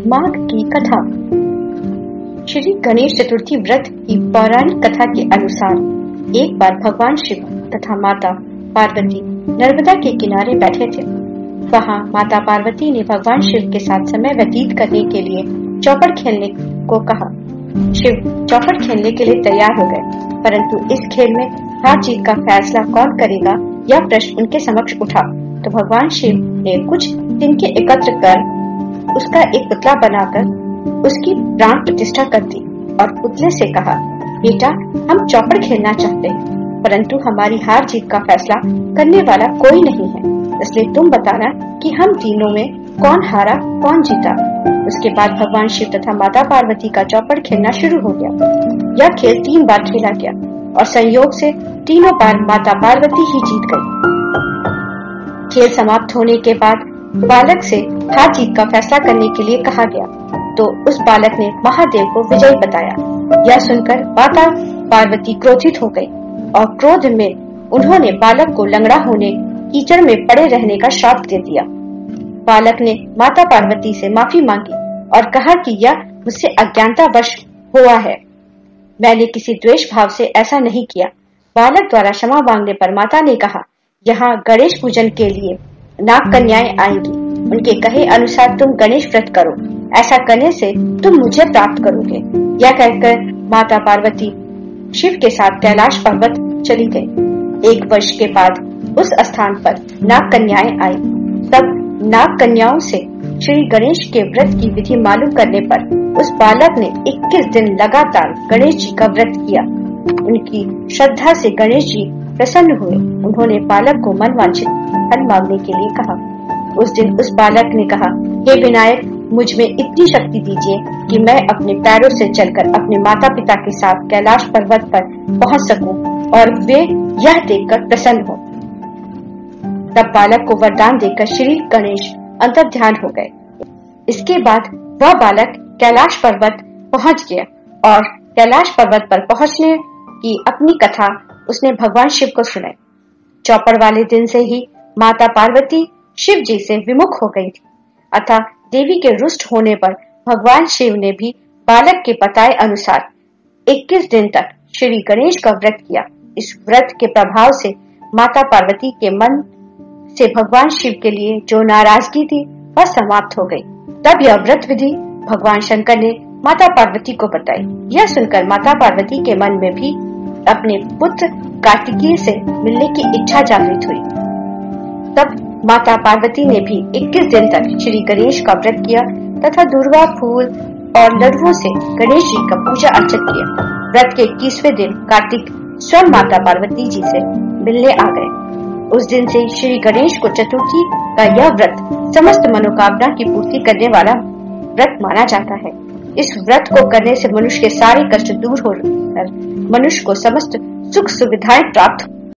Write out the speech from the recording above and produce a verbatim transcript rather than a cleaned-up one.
माघ की कथा। श्री गणेश चतुर्थी व्रत की पौराणिक कथा के अनुसार एक बार भगवान शिव तथा माता पार्वती नर्मदा के किनारे बैठे थे। वहाँ माता पार्वती ने भगवान शिव के साथ समय व्यतीत करने के लिए चौपड़ खेलने को कहा। शिव चौपड़ खेलने के लिए तैयार हो गए, परंतु इस खेल में हार जीत का फैसला कौन करेगा यह प्रश्न उनके समक्ष उठा। तो भगवान शिव ने कुछ तिनके एकत्र कर उसका एक पुतला बनाकर उसकी प्राण प्रतिष्ठा कर दी और पुतले से कहा, बेटा हम चौपड़ खेलना चाहते हैं, परंतु हमारी हार जीत का फैसला करने वाला कोई नहीं है, इसलिए तुम बताना कि हम तीनों में कौन हारा कौन जीता। उसके बाद भगवान शिव तथा माता पार्वती का चौपड़ खेलना शुरू हो गया। यह खेल तीन बार खेला गया और संयोग से तीनों बार माता पार्वती ही जीत गई। खेल समाप्त होने के बाद बालक से हार जीत का फैसला करने के लिए कहा गया, तो उस बालक ने महादेव को विजयी बताया। यह सुनकर माता पार्वती क्रोधित हो गई और क्रोध में उन्होंने बालक को लंगड़ा होने, कीचड़ में पड़े रहने का श्राप दे दिया। बालक ने माता पार्वती से माफी मांगी और कहा कि यह मुझसे अज्ञानतावश हुआ है, मैंने किसी द्वेष भाव से ऐसा नहीं किया। बालक द्वारा क्षमा मांगने पर माता ने कहा, यहाँ गणेश पूजन के लिए नाग कन्याएं आएंगी, उनके कहे अनुसार तुम गणेश व्रत करो, ऐसा करने से तुम मुझे प्राप्त करोगे। यह कहकर माता पार्वती शिव के साथ कैलाश पर्वत चली गई। एक वर्ष के बाद उस स्थान पर नाग कन्याएं आई। तब नाग कन्याओं से श्री गणेश के व्रत की विधि मालूम करने पर उस बालक ने इक्कीस दिन लगातार गणेश जी का व्रत किया। उनकी श्रद्धा से गणेश जी प्रसन्न हुए। उन्होंने बालक को मनवांछित फल मांगने के लिए कहा। उस दिन उस बालक ने कहा, हे विनायक, मुझ में इतनी शक्ति दीजिए कि मैं अपने पैरों से चलकर अपने माता पिता के साथ कैलाश पर्वत पर पहुंच सकूं और वे यह देखकर प्रसन्न हो। तब बालक को वरदान देकर श्री गणेश अंतर्ध्यान हो गए। इसके बाद वह बालक कैलाश पर्वत पहुंच गया और कैलाश पर्वत पर पहुंचने की अपनी कथा उसने भगवान शिव को सुनाई। चौपड़ वाले दिन से ही माता पार्वती शिव जी से विमुख हो गई थी, अतः देवी के रुष्ट होने पर भगवान शिव ने भी बालक के बताए अनुसार इक्कीस दिन तक श्री गणेश का व्रत किया। इस व्रत के प्रभाव से माता पार्वती के मन से भगवान शिव के लिए जो नाराजगी थी वह समाप्त हो गई। तब यह व्रत विधि भगवान शंकर ने माता पार्वती को बताई। यह सुनकर माता पार्वती के मन में भी अपने पुत्र कार्तिकेय से मिलने की इच्छा जागृत हुई। तब माता पार्वती ने भी इक्कीस दिन तक श्री गणेश का व्रत किया तथा दुर्वा फूल और लड्डुओं से गणेश जी का पूजा अर्चन किया। व्रत के इक्कीसवें दिन कार्तिक स्वयं माता पार्वती जी से मिलने आ गए। उस दिन से श्री गणेश को चतुर्थी का यह व्रत समस्त मनोकामना की पूर्ति करने वाला व्रत माना जाता है। इस व्रत को करने से मनुष्य के सारे कष्ट दूर होकर मनुष्य को समस्त सुख सुविधाएं प्राप्त